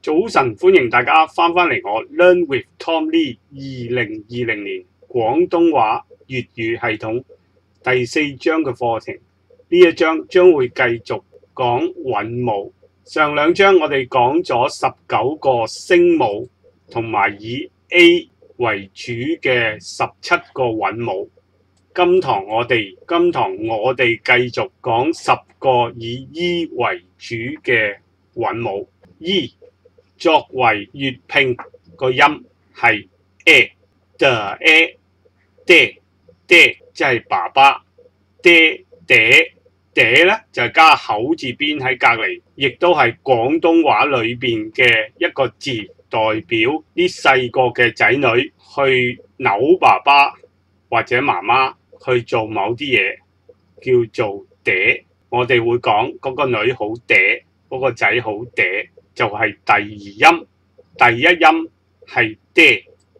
早晨，歡迎大家翻返嚟我 Learn with Tom Lee 2020年廣東話粵語系統第4章嘅課程。呢一章將會繼續講韻母。上兩章我哋講咗19個聲母，同埋以 A 為主嘅17個韻母。今堂我哋繼續講10個以 E 為主嘅韻母。E 作為粵拼個音係 的 爹即係爸爸，爹爹咧就係加口字邊喺隔離，亦都係廣東話裏邊嘅一個字，代表啲細個嘅仔女去扭爸爸或者媽媽去做某啲嘢，叫做嗲。我哋會講嗰個女好嗲，嗰個仔好嗲，就係第二音。第一音係爹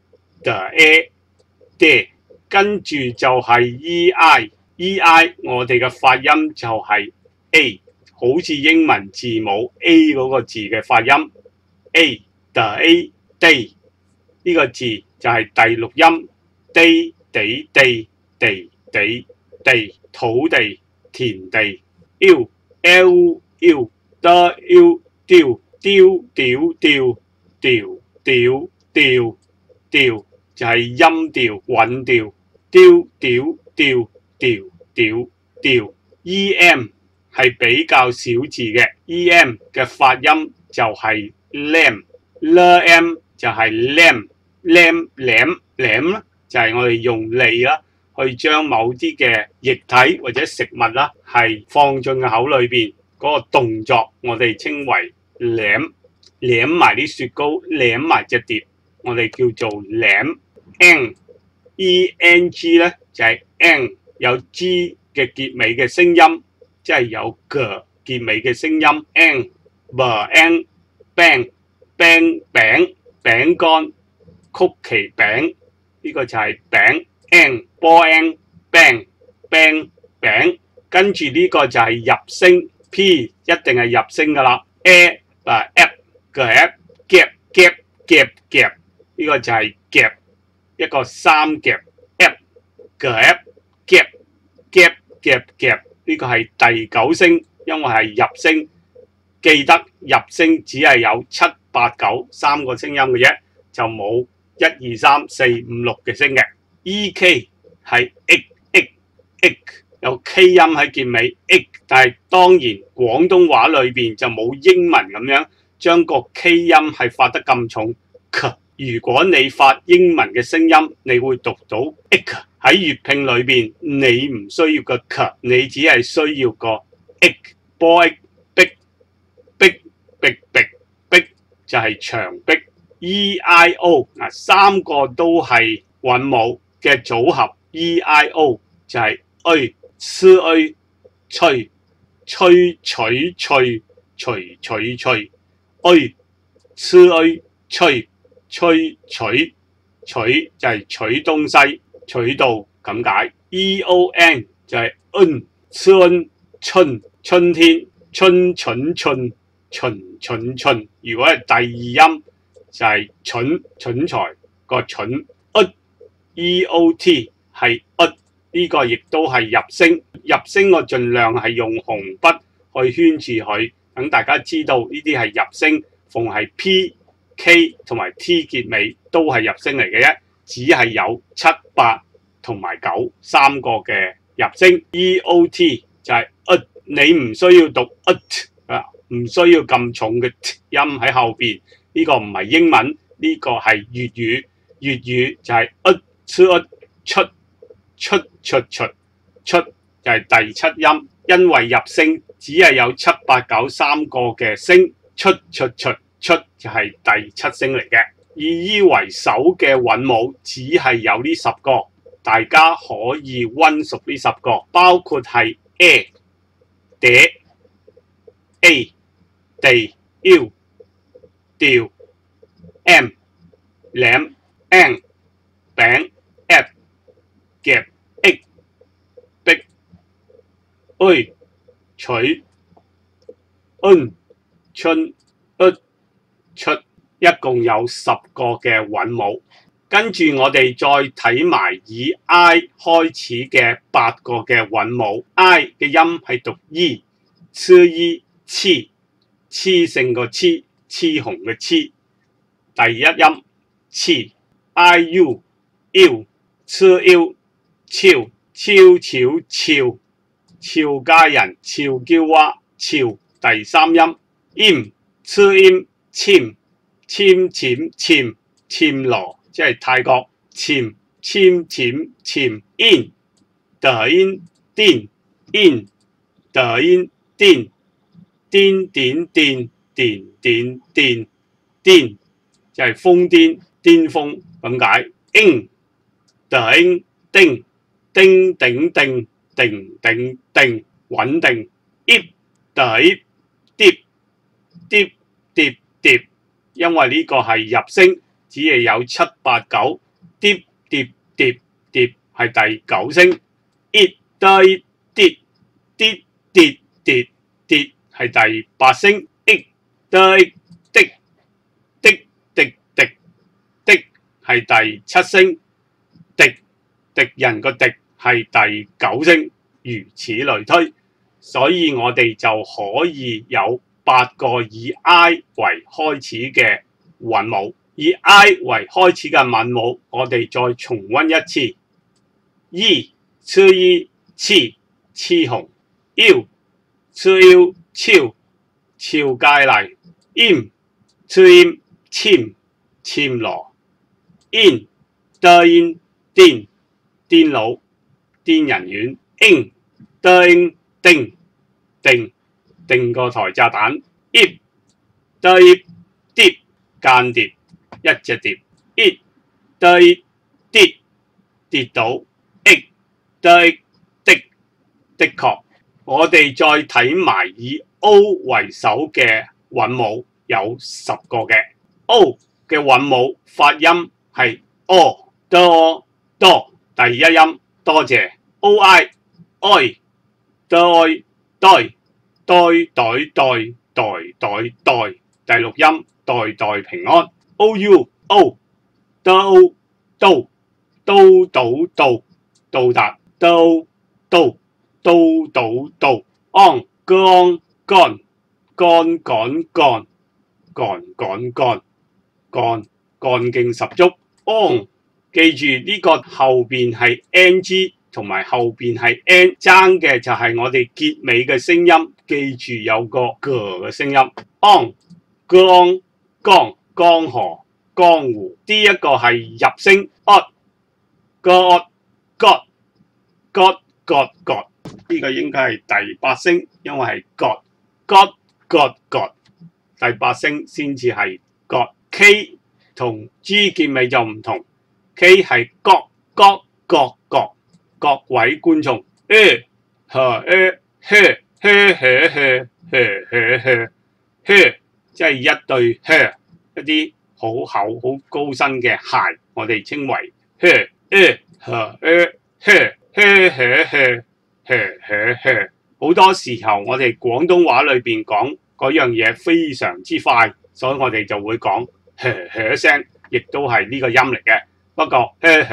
爹，跟住就係 ei，我哋嘅發音就係 A， 好似英文字母 A 嗰個字嘅發音 A day， 呢個字就係第六音 day， 地土地田地 ill調就係音調韻調調 em 係比較少字嘅 em 嘅發音就係 lam 就係 lam 就係我哋用脷啦去將某啲嘅液體或者食物啦係放進個口裏邊嗰個動作，我哋稱為舐埋啲雪糕，舐埋隻碟，我哋叫做舐。eng 咧就係 eng 有 G 嘅結尾嘅聲音，即係有 G 結尾嘅聲音。eng bang 餅乾曲奇餅，呢個就係餅。eng bang 餅，跟住呢個就係入聲 P 一定係入聲噶啦。夾，呢個就係夾，一個三夾 夾，呢個係第9聲，因為係入聲。記得入聲只係有7、8、9 3個聲音嘅啫，就冇1、2、3、4、5、6嘅聲嘅。ek 係 ik，有 K 音喺結尾 ik， 但係當然廣東話裏邊就冇英文咁樣將個 K 音係發得咁重。如果你發英文嘅聲音，你會讀到 ik。喺粵拼裏邊，你唔需要個 k， 你只係需要個 ik。boy 壁就係牆壁。eio 3個都係韻母嘅組合 eio 就係吹取就係取東西，取到咁解。eon 就係春天，春。如果係第二音就係蠢材個蠢。eot 係呢個亦都係入聲，我盡量係用紅筆去圈住佢，等大家知道呢啲係入聲。逢係 P、K 同埋 T 結尾都係入聲嚟嘅啫，只係有7、8同埋9 3個嘅入聲。eot 就係你唔需要讀唔需要咁重嘅音喺後邊，呢個唔係英文，呢個係粵語。粵語就係出就係第7音，因為入聲只係有7、8、9 3個嘅聲，出就係第7聲嚟嘅。以 E 為首嘅韻母只係有呢10個，大家可以溫熟呢10個，包括係 A、嗲、A、地、ill、調、M、舐、N、餅、F、夾、ik、壁、取、春、 出，一共有10個嘅韻母。跟住我哋再睇埋以 I 開始嘅8個嘅韻母 ，I 嘅音係讀 E， 黐性個黐紅嘅黐，第一音黐 ，IU 超俏佳人俏嬌娃俏，第三音暹羅，即係泰國暹in 德音癲即係瘋癲巔峰咁解。英德英丁穩定。碟，因為呢個係入聲，只係有7、8、9。碟係第9聲。跌係第8聲。滴係第7聲。敵人個敵係第9聲，如此類推。所以我哋就可以有8個以 I 為開始嘅韻母。以 I 為開始嘅韻母，我哋再重溫一次。E 黐紅。U 俏佳麗。M 暹羅。In 癲佬癲人院。應定個台炸彈。碟間諜一隻碟。跌倒。的確。我哋再睇埋以 O 為首嘅韻母有10個嘅。O 嘅韻母發音係 O 多，第一音多謝 OI 愛代，第6音代平安 OU 到達on 幹勁十足 on。記住呢個後邊係 ng 同埋後邊係 n， 爭嘅就係我哋結尾嘅聲音，記住有個 g 嘅聲音 on 江河江湖。呢一個係入聲 god 呢個應該係第8聲，因為係 god 第8聲先至係 god。 K 同 G 結尾就唔同， K 係各位觀眾。即係一對一啲好厚好高身嘅鞋，我哋稱為好多時候我哋廣東話裏邊講嗰樣嘢非常之快，所以我哋就會講聲，亦都係呢個音嚟嘅。不過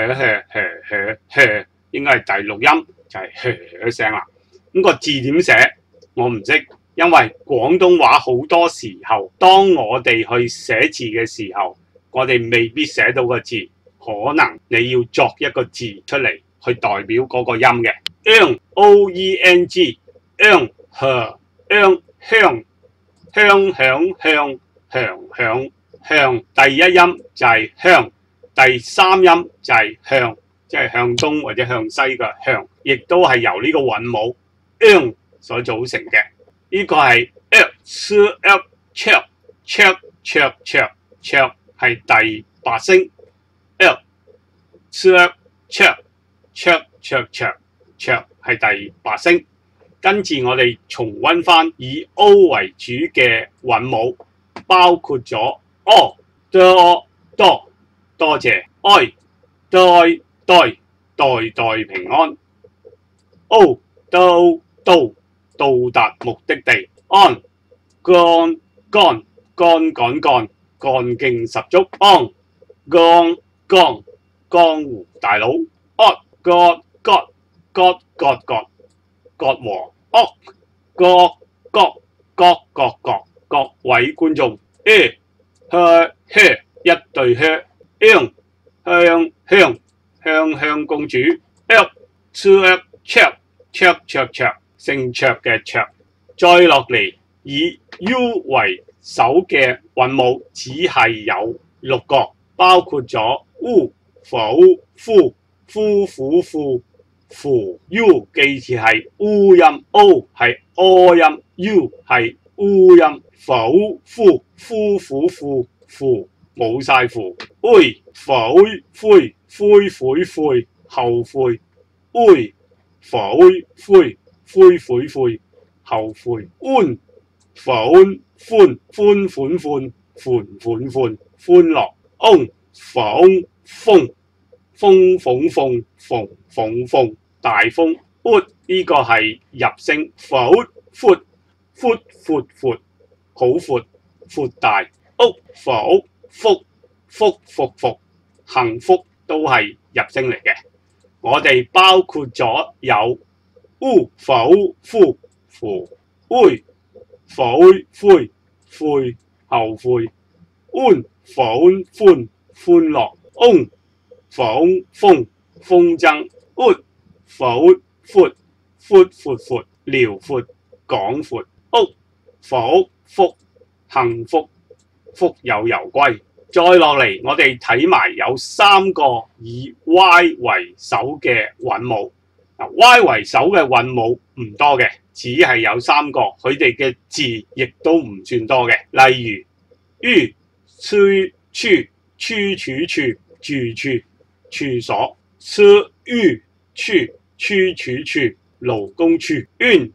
應該係第6音，就係聲啦。咁個字點寫我唔識，因為廣東話好多時候，當我哋去寫字嘅時候，我哋未必寫到個字，可能你要作一個字出嚟去代表嗰個音嘅。oeng 香，第一音就係香，第3音就係向，即係向東或者向西嘅向，亦都係由呢個韻母所組成嘅。呢個係卓係第8聲，卓係第8聲。跟住我哋重溫翻以 O 為主嘅韻母，包括咗多謝，愛代平安，O 到達目的地，on 幹， 幹勁十足。on 江湖大佬。odd god 割和。惡各位觀眾。一對香公主。卓姓卓嘅卓。再落嚟以 U 為首嘅韻母只係有6個，包括咗 U、否、夫、符 U 記住係 U 音 ，O 係 O 音 ，U 係 U 音，否、符冇晒符。灰後悔。灰後悔。歡歡樂。風大風。呢個係入聲。闊好闊大。福幸福都係入聲嚟嘅。我哋包括咗有否、符、灰後悔。歡樂。風箏。闊遼闊廣闊。福幸福福有攸歸。再落嚟，我哋睇埋有3個以 Y 為首嘅韻母。Y 為首嘅韻母唔多嘅，只係有3個，佢哋嘅字亦都唔算多嘅。例如於、住處、處所。於、處、勞工處。圈、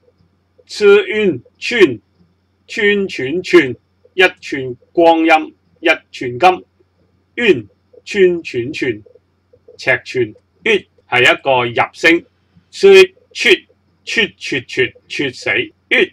寸、一寸光陰1寸金。寸，尺寸。月係一個入聲。衰死。月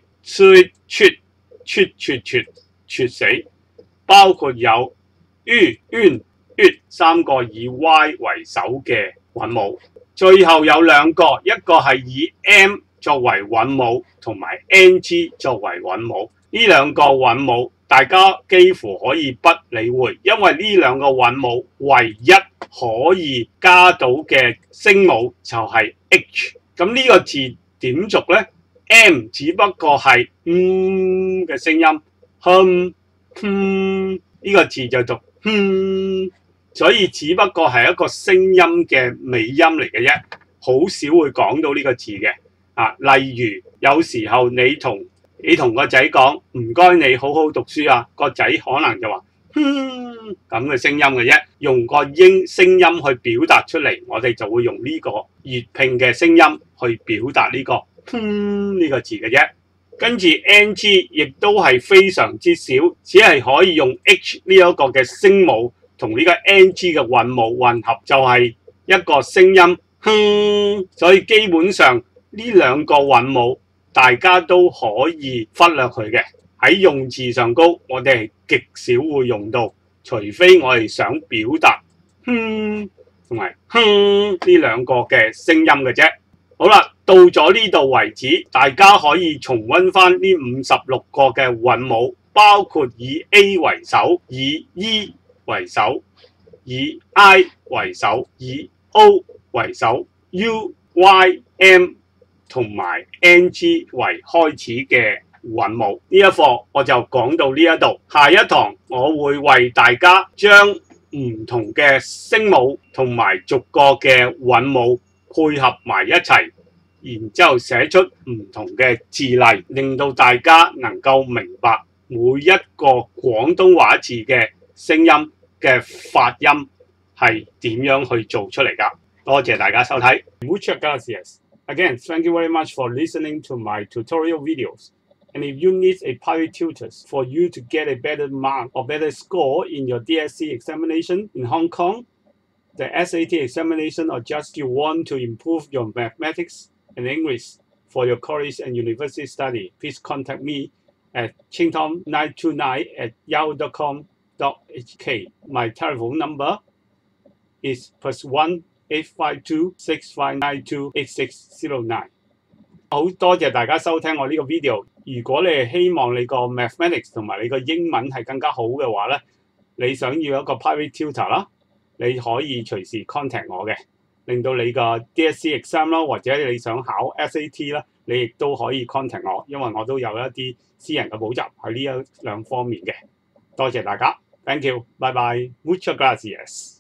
猝死。包括有於、3個以 Y 為首嘅韻母。最後有2個，一個係以 M 作為韻母，同埋 NG 作為韻母。呢2個韻母大家幾乎可以不理會，因為呢2個韻母唯一可以加到嘅聲母就係 H。咁呢個字點讀呢？ M 只不過係嘅聲音，呢個字就讀所以只不過係一個聲音嘅尾音嚟嘅啫，好少會講到呢個字嘅。例如有時候你同個仔講唔該你好好讀書啊，個仔可能就話咁嘅聲音嘅啫，用個聲音去表達出嚟，我哋就會用呢個粵拼嘅聲音去表達呢個呢個字嘅啫。跟住 NG 亦都係非常之少，只係可以用 H 呢一個嘅聲母同呢個 NG 嘅韻母混合，就係一個聲音所以基本上呢2個韻母大家都可以忽略佢嘅。喺用字上高，我哋係極少會用到，除非我哋想表達同埋呢2個嘅聲音嘅啫。好啦，到咗呢度為止，大家可以重溫翻呢56個嘅韻母，包括以 A 為首，以 E 為首，以 I 為首，以 O 為首， U、Y、M 同埋 NG 為開始嘅韻母。呢一課我就講到呢一度，下一堂我會為大家將唔同嘅聲母同埋逐個嘅韻母配合埋一齊，然之後寫出唔同嘅字例，令到大家能夠明白每一個廣東話字嘅聲音嘅發音係點樣去做出嚟㗎。多謝大家收睇。Muchas gracias. Again, thank you very much for listening to my tutorial videos. And if you need a private tutor for you to get a better mark or better score in your DSC examination in Hong Kong, the SAT examination, or just you want to improve your mathematics and English for your college and university study, please contact me at chingtom929@yahoo.com .hk。My telephone number is +1 852 6592 8609。好多謝大家收聽我呢個 video。如果你係希望你個 mathematics 同埋你個英文係更加好嘅話咧，你想要一個 private tutor 啦，你可以隨時 contact 我嘅，令到你個 DSE exam 啦，或者你想考 SAT 啦，你亦都可以 contact 我，因為我都有一啲私人嘅補習喺呢兩方面嘅。多謝大家 ，thank you，拜拜 ，muchas gracias。